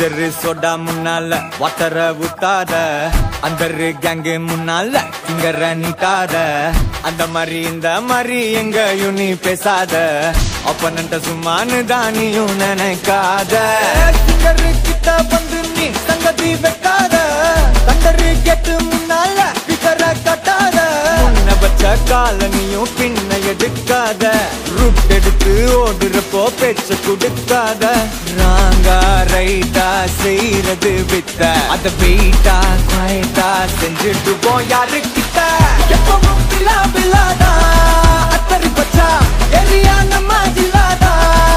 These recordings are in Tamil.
ஜிஞ்சரு சோடா முன்னால வாட்டர ஊத்தாத, அந்த கேங்கு முன்னால திங்கற நீட்டாத, அந்த மாதிரி இந்த மாதிரி எங்கயும் நீ பேசாத, அப்பனண்ட சும்மானு தானியும் நினைக்காத. திங்கரு கிட்ட வந்து நீ சங்கதி வைக்காத, கண்டரு கேட்டு முன்னால பிகர கட்டாத, முன்ன வச்ச காலனியும் பின்ன எடுக்காத, ரூட் எடுத்து ஓடுறப்போ பேச்ச கொடுக்காத. ராங்கா ரைட்டா செய்யறது வித்த, அத வெயிட்டா குவாய்ட்டா செஞ்சுட்டு போ யாரு கிட்ட. எப்பவும் பிலா பிலாதா அத்தரி பச்சா எரியா நம்ம ஜில்லாதா,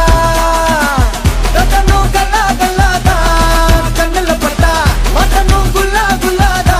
ரத்தனும் கல்லா கல்லாதா, கண்ணுல பட்டா மட்டனும் குல்லா குல்லாதா.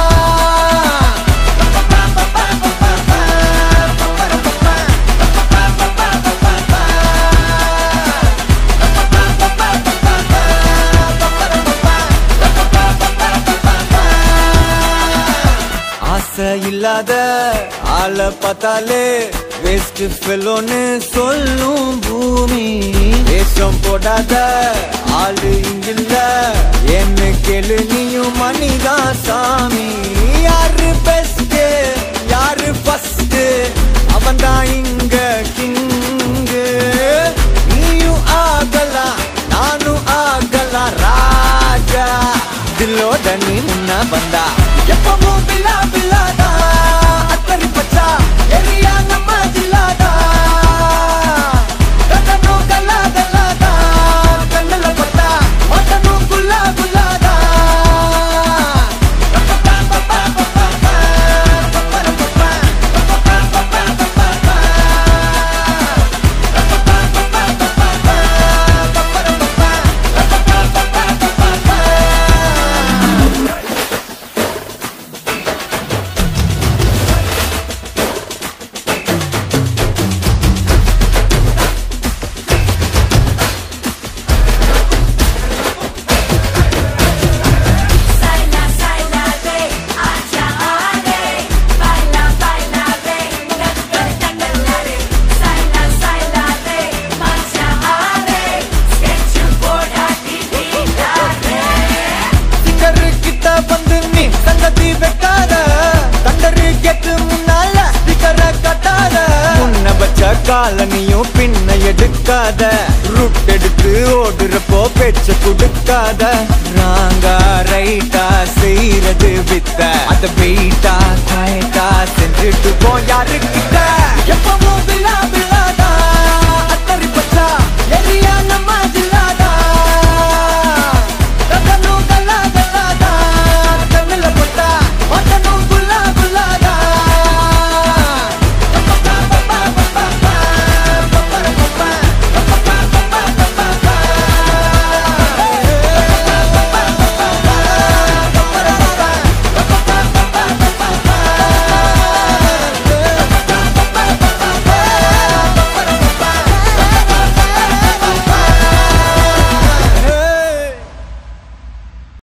ஆசை இல்லாத ஆள பார்த்தாலே வேஸ்ட் ஃபெலோன்னு சொல்லும் பூமி. வேஷம் போடாத ஆளு இங்கில்ல, என்ன கேளு நீயும் மணிதான் சாமி. யாரு பெஸ்ட் யாரு ஃபர்ஸ்ட், அவன் தான் இங்க கிங்கு. நீயும் ஆகலாம் நானும் ஆகலாம் ராஜா, தில்லோட நீ முன்ன வந்தா. எப்பவும் பிலா பிலாதா அத்தரி பச்சா எரியா நம்ம ஜில்லாதா, ரத்தனும் கல்லா கல்லாதா, கண்ணுல பட்டா மட்டனும் குல்லா குல்லாதா. காலனியும் பின்ன எடுக்காத, ரூட் எடுத்து ஓடுறப்போ பேச்ச கொடுக்காத. ராங்கா ரைட்டா செய்யறது வித்த, அத வெயிட்டா குவாய்ட்டா செஞ்சுட்டு போ யாரு கிட்ட.